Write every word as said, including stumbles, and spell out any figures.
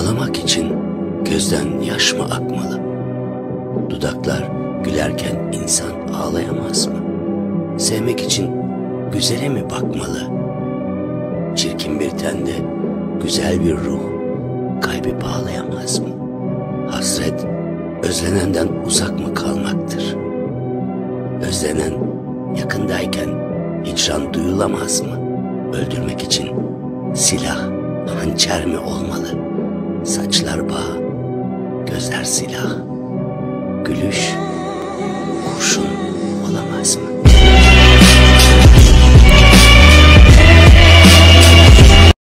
Ağlamak için gözden yaş mı akmalı? Dudaklar gülerken insan ağlayamaz mı? Sevmek için güzele mi bakmalı? Çirkin bir tende güzel bir ruh kalbi bağlayamaz mı? Hasret özlenenden uzak mı kalmaktır? Özlenen yakındayken hicran duyulamaz mı? Öldürmek için silah, hançer mi olmalı? Saçlar bağ, gözler silah, gülüş kurşun olamaz mı?